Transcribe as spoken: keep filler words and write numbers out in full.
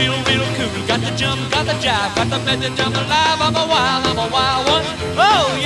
real, real cool. Got the jump, got the jive, got the method, jump alive. I'm a wild, I'm a wild one. Oh,